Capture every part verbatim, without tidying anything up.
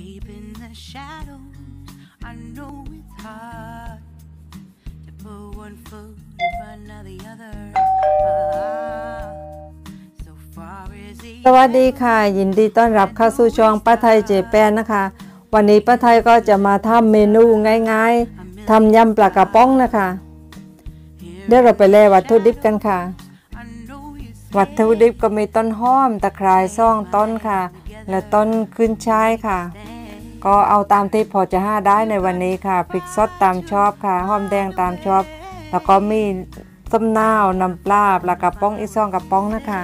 deep in the shadows. I know it's hard to put one foot in front of the other. Ah, so far is the สวัสดีค่ะยินดีต้อนรับเข้าสู่ช่องป้าไทยเจแปนนะคะวันนี้ป้าไทยก็จะมาทำเมนูง่ายๆทำยำปลากระป๋องนะคะเดี๋ยวเราไปแล่วัตถุดิบกันค่ะวัตถุดิบก็มีต้นหอมตะไคร้ซ่องต้นค่ะและต้นขึ้นช่ายค่ะก็เอาตามที่พอจะหาได้ในวันนี้ค่ะพริกสดตามชอบค่ะหอมแดงตามชอบแล้วก็มีส้มนาวน้ำปลาปลากระป๋องอีกซองกระป๋องนะคะ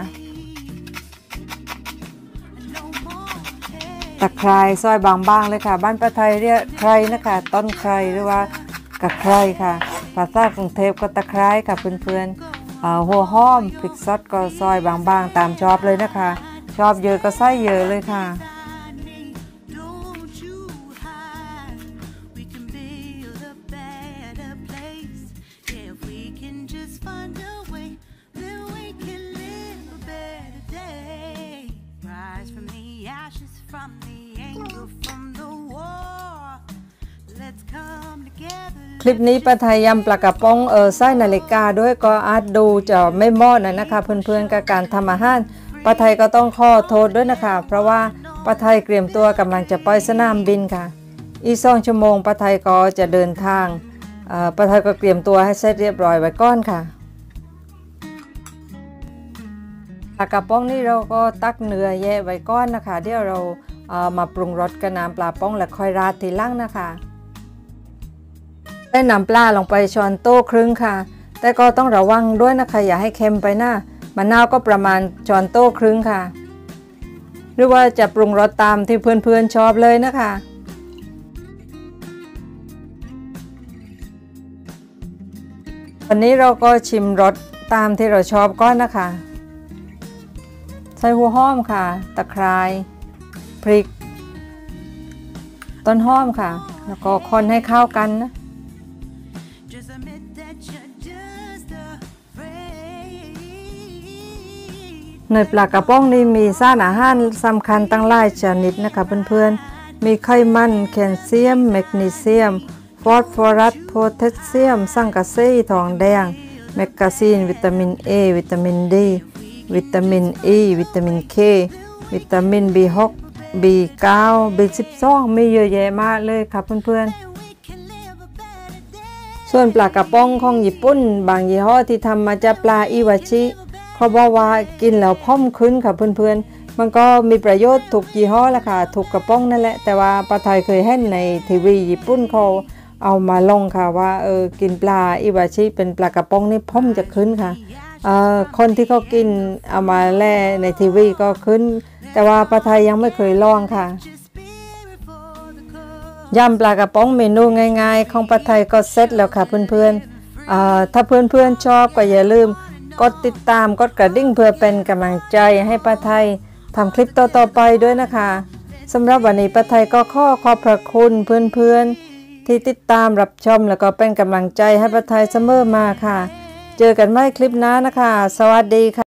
ตะไคร้ซอยบางๆเลยค่ะบ้านป้าไทยเรียกไคร้นะคะต้นไคร้หรือว่ากระไคร้ค่ะภาษากรุงเทพก็ตะไคร้ค่ะเพื่อนๆหัวหอมพริกสดก็ซอยบางๆตามชอบเลยนะคะชอบเยอะก็ใส่เยอะเลยค่ะคลิปนี้ป้าไทยยำปลากระป๋องเออไส้นาฬิกาด้วยก็อาจดูจะไม่เหมาะนะนะคะเพื่อนๆกับการทำอาหารป้าไทยก็ต้องขอโทษด้วยนะคะเพราะว่าป้าไทยเตรียมตัวกำลังจะไปสนามบินค่ะอีกสองชั่วโมงป้าไทยก็จะเดินทางป้าไทยก็เตรียมตัวให้เสร็จเรียบร้อยไว้ก่อนค่ะปลากระป๋องนี่เราก็ตักเนื้อแยะไว้ก่อนนะคะเดี๋ยวเราเอามาปรุงรสกับน้ำปลาป๋องและค่อยราดทีหลังนะคะได้น้ำปลาลงไปช้อนโต๊ะครึ่งค่ะแต่ก็ต้องระวังด้วยนะคะอย่าให้เค็มไปนะมะนาวก็ประมาณช้อนโต๊ะครึ่งค่ะหรือว่าจะปรุงรสตามที่เพื่อนๆชอบเลยนะคะวันนี้เราก็ชิมรสตามที่เราชอบก่อนนะคะใส่หัวหอมค่ะตะไคร้พริกต้นหอมค่ะแล้วก็คนให้เข้ากันนะในปลากระป๋องนี้มีสารอาหารสำคัญตั้งหลายชนิดนะคะเพื่อนๆมีไขมันแคลเซียมแมกนีเซียมฟอสฟอรัสโพแทสเซียมสังกะสีทองแดงแมกกาซีนวิตามิน A วิตามิน D วิตามิน E วิตามิน K วิตามิน บี หก บี เก้า บี สิบสองมีเยอะแยะมากเลยครับเพื่อนๆส่วนปลากระป๋องของญี่ปุ่นบางยี่ห้อที่ทำมาจากปลาอิวาชิเขาบอกว่ากินแล้วพองขึ้นค่ะเพื่อนๆมันก็มีประโยชน์ถูกยี่ห้อแหละค่ะถูกกระป๋องนั่นแหละแต่ว่าป้าไทยเคยเห็นในทีวีญี่ปุ่นเขาเอามาลงค่ะว่าเออกินปลาอิวาชิเป็นปลากระป๋องนี่พองจะขึ้นค่ะเอ่อคนที่เขากินเอามาแล่ในทีวีก็ขึ้นแต่ว่าป้าไทยยังไม่เคยลองค่ะยำปลากระป๋องเมนูง่ายๆของป้าไทยก็เสร็จแล้วค่ะเพื่อนๆเอ่อถ้าเพื่อนๆชอบก็อย่าลืมกดติดตามกดกระดิ่งเพื่อเป็นกำลังใจให้ป้าไทยทำคลิปต่อๆไปด้วยนะคะสำหรับวันนี้ป้าไทยก็ขอขอบพระคุณเพื่อนๆที่ติดตามรับชมแล้วก็เป็นกำลังใจให้ป้าไทยเสมอมาค่ะเจอกันใหม่คลิปหน้านะคะสวัสดีค่ะ